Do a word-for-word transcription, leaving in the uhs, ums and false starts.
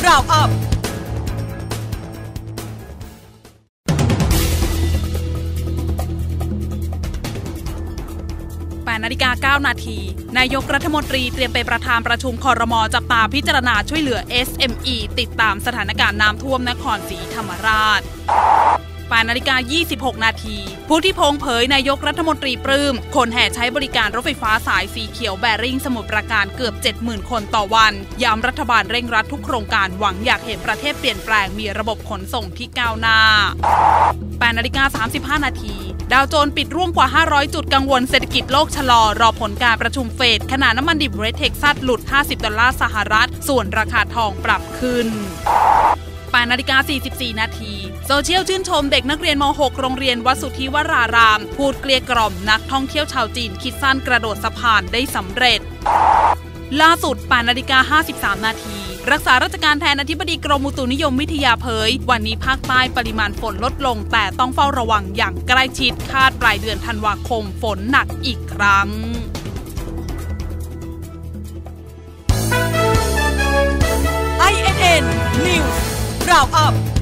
Round Upแปดนาฬิกาเก้านาทีนายกรัฐมนตรีเตรียมเป็นประธานประชุมครม.จับตาพิจารณาช่วยเหลือ เอส เอ็ม อี ติดตามสถานการณ์น้ำท่วมนครศรีธรรมราชแปดนาฬิกายี่สิบหกนาทีผู้ที่พงเผยนายกรัฐมนตรีปลื้มคนแห่ใช้บริการรถไฟฟ้าสายสีเขียวแบริ่งสมุทรปราการเกือบ เจ็ดหมื่น คนต่อวันย้ำรัฐบาลเร่งรัดทุกโครงการหวังอยากเห็นประเทศเปลี่ยนแปลงมีระบบขนส่งที่ก้าวหน้าแปดนาฬิกาสามสิบห้านาทีดาวโจนส์ปิดร่วงกว่าห้าร้อยจุดกังวลเศรษฐกิจโลกชะลอรอผลการประชุมเฟดขณะน้ำมันดิบเวสต์เท็กซัสหลุดห้าสิบดอลลาร์สหรัฐส่วนราคาทองปรับขึ้นแปดนาฬิกาสี่สิบสี่นาทีโซเชียลชื่นชมเด็กนักเรียนม หก โรงเรียนวัดสุทธิวรารามพูดเกลี้ยกล่อมนักท่องเที่ยวชาวจีนคิดสั้นกระโดดสะพานได้สำเร็จล่าสุดแปดนาฬิกาห้าสิบสามนาทีรักษาราชการแทนอธิบดีกรมอุตุนิยมวิทยาเผยวันนี้ภาคใต้ปริมาณฝนลดลงแต่ต้องเฝ้าระวังอย่างใกล้ชิดคาดปลายเดือนธันวาคมฝนหนักอีกครั้ง ไอ เอ็น เอ็น News Round Up